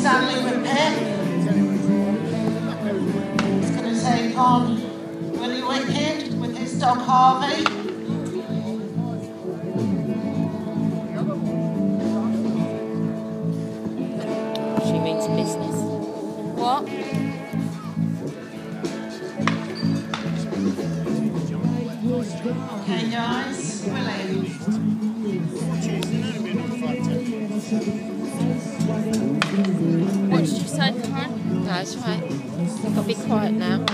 Stanley Whippet. He's going to take on Willie Wicked with his dog Harvey. She means business. What? Okay guys, Willie. What did you say, Karen? No, it's right. I'll be quiet now.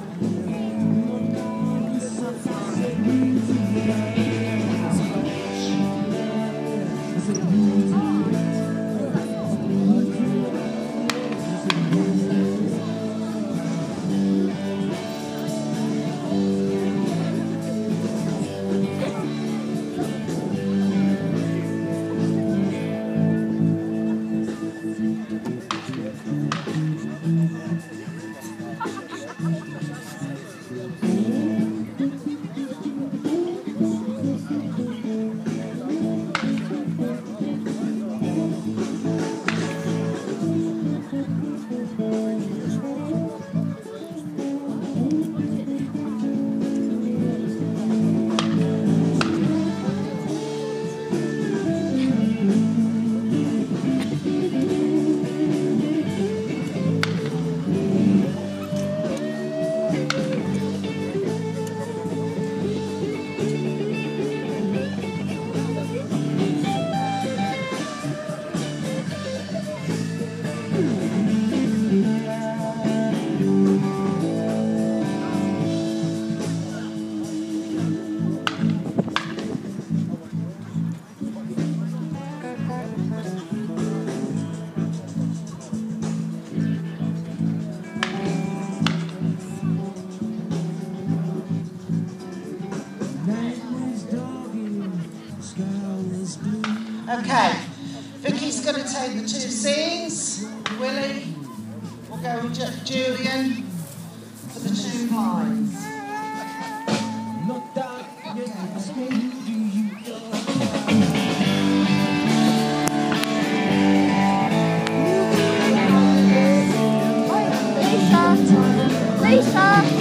Okay, Vicky's going to take the 2 scenes. Willie will go with Julian for the 2 blinds. Lisa!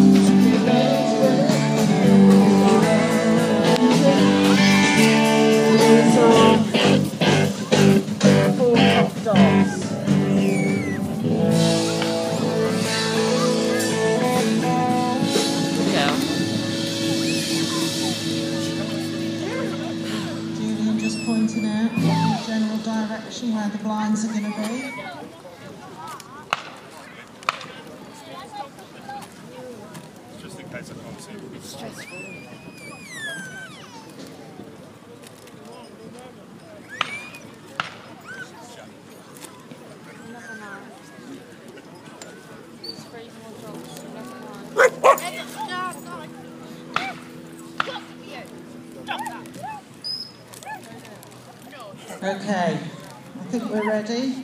Julian just pointing out the general direction where the blinds are going to be. Just in case I can't see. It's stressful. Okay, I think we're ready.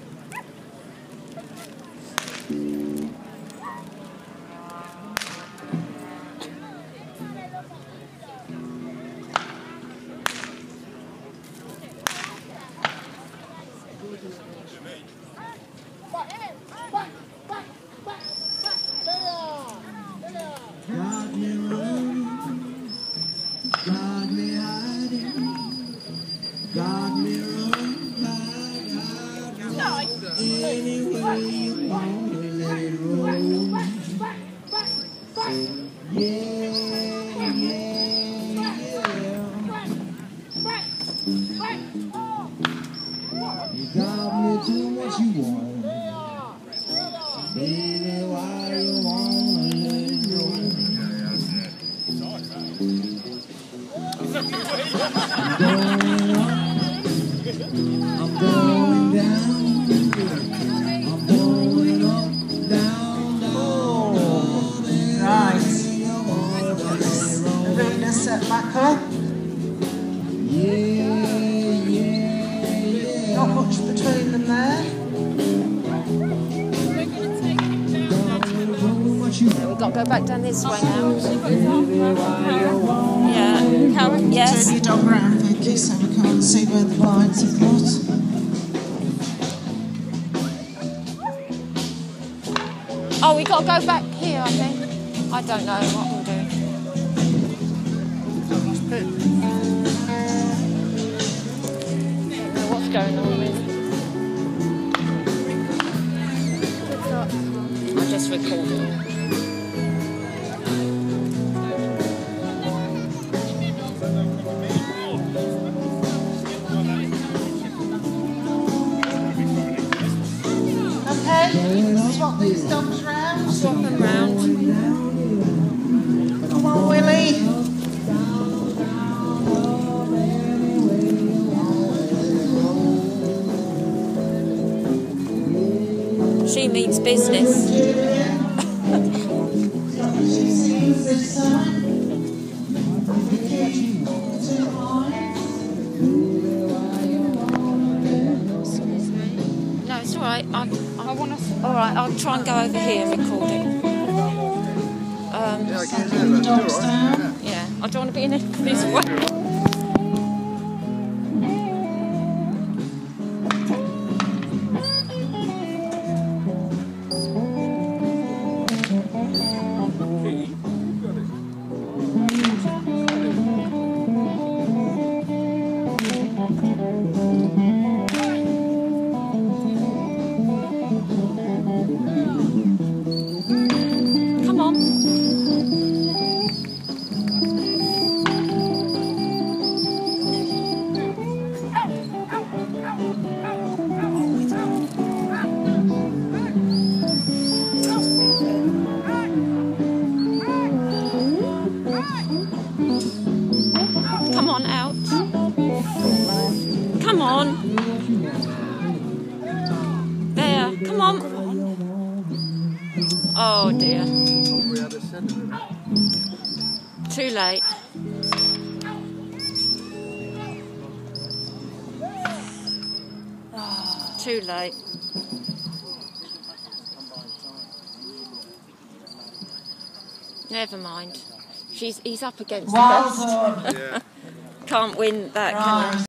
Not much between them there. We've got to go back down this way now. Yeah, Karen, yes. Turn your dog round, Vicky, so we can't see where the blinds have got. Oh, we got to go back here, I think. I don't know what we'll do. I don't know what's going on, really. I'll just record it. Swap these dogs round. Swap them round. Come on, Willie. She means business. She sees this time. No, it's all right. I want to. All right, I'll try and go over here and record it. Yeah, I don't want to be in this way. Come on. Come on, out. Come on. There, come on. Oh dear. Too late. Oh, too late. Never mind. He's up against Well us. done. Can't win that, can Right. he?